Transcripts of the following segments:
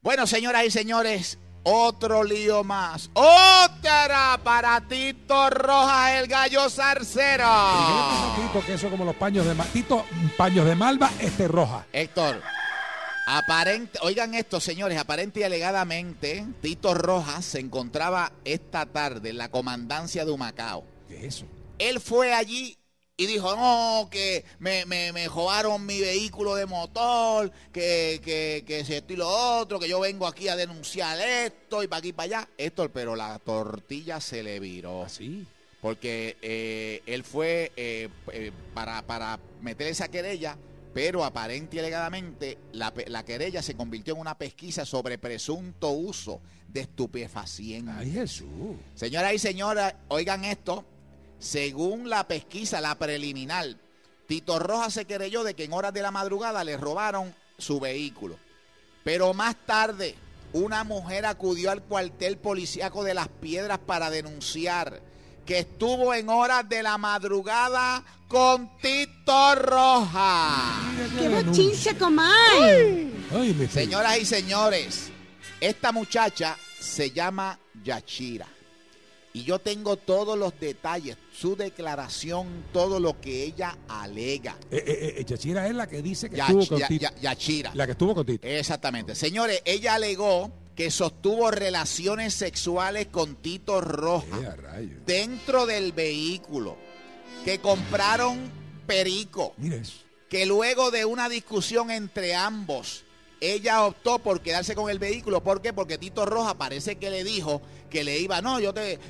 Bueno, señoras y señores, otro lío más. Otra para Tito Rojas, el gallo zarcero. ¿Y qué le pasa a Tito? Que eso como los paños de Malva. Tito, paños de Malva, Roja. Héctor, oigan esto, señores, aparente y alegadamente, Tito Rojas se encontraba esta tarde en la comandancia de Humacao. ¿Qué es eso? Él fue allí y dijo, no, que me robaron mi vehículo de motor, que si esto y lo otro, que yo vengo aquí a denunciar esto y para aquí y para allá. Héctor, pero la tortilla se le viró. ¿Así? Porque él fue para meter esa querella, pero aparente y alegadamente la querella se convirtió en una pesquisa sobre presunto uso de estupefacientes. ¡Ay, Jesús! Señoras y señores, oigan esto. Según la pesquisa, la preliminar, Tito Rojas se querelló de que en horas de la madrugada le robaron su vehículo. Pero más tarde, una mujer acudió al cuartel policíaco de Las Piedras para denunciar que estuvo en horas de la madrugada con Tito Rojas. ¡Qué bochinche, comadre! Señoras y señores, esta muchacha se llama Yachira. Y yo tengo todos los detalles, su declaración, todo lo que ella alega. Yachira es la que dice que estuvo con Tito. Yachira. La que estuvo con Tito. Exactamente. Señores, ella alegó que sostuvo relaciones sexuales con Tito Rojas dentro del vehículo, que compraron perico. Mira eso. Que luego de una discusión entre ambos, ella optó por quedarse con el vehículo. ¿Por qué? Porque Tito Rojas parece que le dijo que le iba, no, yo te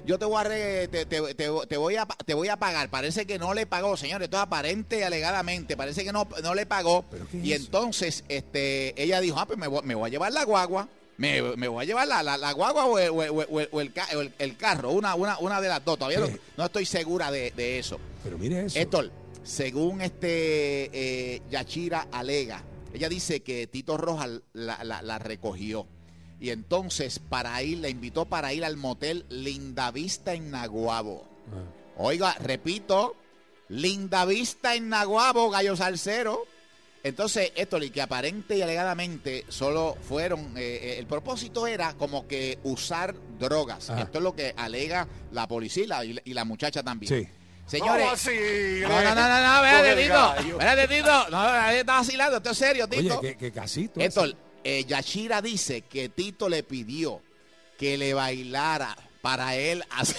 voy a pagar. Parece que no le pagó, señores. Entonces, aparente y alegadamente, parece que no le pagó. Y entonces ella dijo, pues me voy a llevar la guagua. Me voy a llevar la guagua o el carro, una de las dos. Todavía no estoy segura de eso. Pero mire eso. Héctor, según Yachira alega, ella dice que Tito Rojas la recogió. Y entonces la invitó para ir al motel Lindavista en Naguabo. Oiga, repito, Lindavista en Naguabo, gallo salsero. Entonces, esto, que aparente y alegadamente solo fueron, el propósito era como que usar drogas. Ajá. Esto es lo que alega la policía y la muchacha también. Sí. Señores, no, espérate, Tito. No, nadie está vacilando, esto es serio, Tito. Oye, que casito. Héctor, Yachira dice que Tito le pidió que le bailara para él hacer...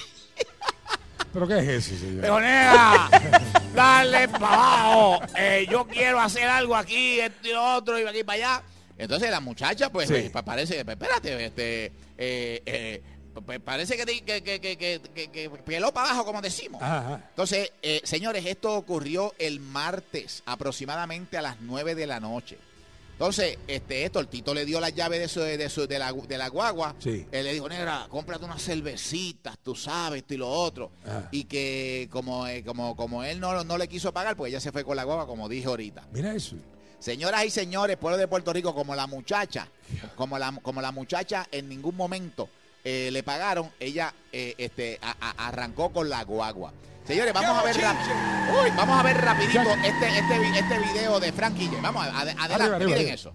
¿Pero qué es eso, señor? Pero nena, dale para abajo. Yo quiero hacer algo aquí, esto y otro, y aquí para allá. Entonces la muchacha, pues, parece, espérate, parece que peló para abajo, como decimos. Ajá. Entonces, señores, esto ocurrió el martes, aproximadamente a las 9 de la noche. Entonces, el Tito le dio la llave de la guagua. Sí. Él le dijo, negra, cómprate unas cervecitas, tú sabes, esto y lo otro. Ajá. Y que como él no le quiso pagar, pues ella se fue con la guagua, como dije ahorita. Mira eso. Señoras y señores, pueblo de Puerto Rico, como la muchacha en ningún momento le pagaron, ella arrancó con la guagua. Señores, vamos a ver rapidito este video de Frankie J. Vamos, adelante, miren eso.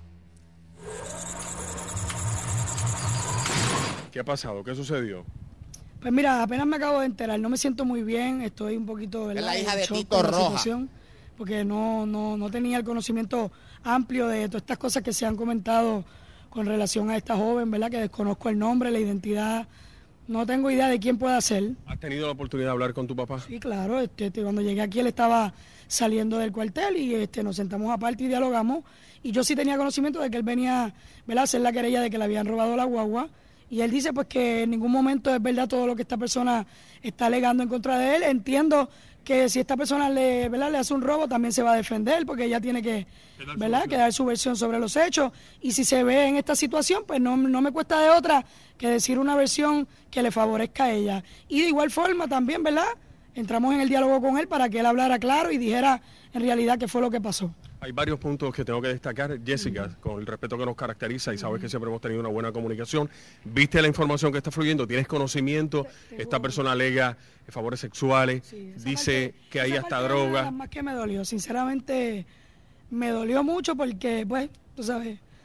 ¿Qué ha pasado? ¿Qué sucedió? Pues mira, apenas me acabo de enterar, no me siento muy bien, estoy un poquito... Es la hija de Tito Rojas. Porque no tenía el conocimiento amplio de todas estas cosas que se han comentado con relación a esta joven, ¿verdad? Que desconozco el nombre, la identidad... No tengo idea de quién pueda ser. ¿Has tenido la oportunidad de hablar con tu papá? Sí, claro. Cuando llegué aquí él estaba saliendo del cuartel y nos sentamos aparte y dialogamos. Y yo sí tenía conocimiento de que él venía, ¿verdad?, a hacer la querella de que le habían robado la guagua. Y él dice pues que en ningún momento es verdad todo lo que esta persona está alegando en contra de él. Entiendo que si esta persona le hace un robo también se va a defender porque ella tiene que dar su versión sobre los hechos. Y si se ve en esta situación, pues no me cuesta de otra que decir una versión que le favorezca a ella. Y de igual forma también, ¿verdad?, entramos en el diálogo con él para que él hablara claro y dijera en realidad qué fue lo que pasó. Hay varios puntos que tengo que destacar. Jessica, con el respeto que nos caracteriza y sabes que siempre hemos tenido una buena comunicación, ¿viste la información que está fluyendo? ¿Tienes conocimiento? Esta persona alega favores sexuales, dice que hay hasta droga. Más que me dolió, sinceramente me dolió mucho porque, pues, tú sabes,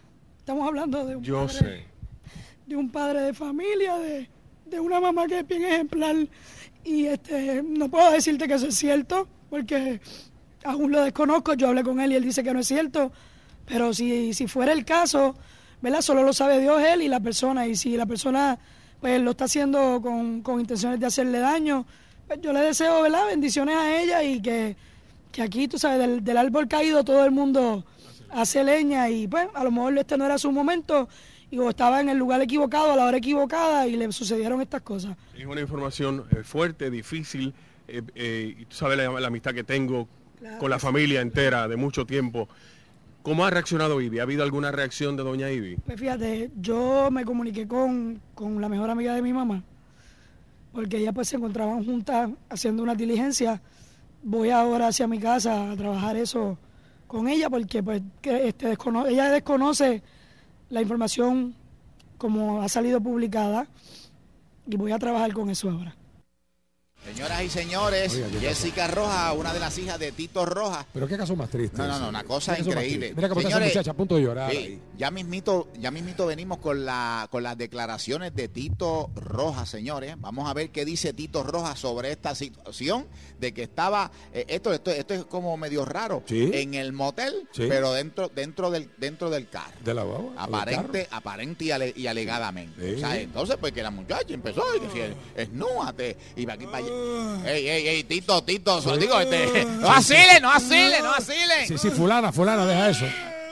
Estamos hablando de de un padre de familia, de una mamá que es bien ejemplar. Y no puedo decirte que eso es cierto, porque aún lo desconozco. Yo hablé con él y él dice que no es cierto. Pero si fuera el caso, ¿verdad? Solo lo sabe Dios, él y la persona. Y si la persona pues lo está haciendo con intenciones de hacerle daño, pues yo le deseo, ¿verdad?, bendiciones a ella y que aquí, tú sabes, del árbol caído todo el mundo hace leña y pues a lo mejor no era su momento y o estaba en el lugar equivocado a la hora equivocada y le sucedieron estas cosas. Es una información fuerte, difícil, y tú sabes la amistad que tengo con la familia entera de mucho tiempo. ¿Cómo ha reaccionado Ivy? ¿Ha habido alguna reacción de doña Ivy? Pues fíjate, yo me comuniqué con la mejor amiga de mi mamá, porque ellas pues se encontraban juntas haciendo una diligencia. Voy ahora hacia mi casa a trabajar eso con ella, porque pues ella desconoce la información como ha salido publicada y voy a trabajar con eso ahora. Señoras y señores, Oiga, Jessica Rojas, una de las hijas de Tito Rojas. Pero qué caso más triste. No, una cosa increíble. Mira cómo está esa muchacha a punto de llorar. Sí, ahí. ya mismito venimos con las declaraciones de Tito Rojas, señores. Vamos a ver qué dice Tito Rojas sobre esta situación de que estaba, esto es como medio raro, ¿Sí? en el motel, Sí. pero dentro del carro. De la guagua. Aparente y alegadamente. Sí. O sea, entonces pues que la muchacha empezó y que si esnúate y va aquí para allá. Ey, Tito, digo, no vacilen. Sí, fulana, deja eso.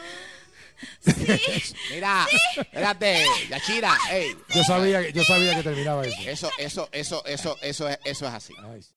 Mira, espérate, Yachira, ey. Yo sabía que terminaba eso. Eso es así. Ay.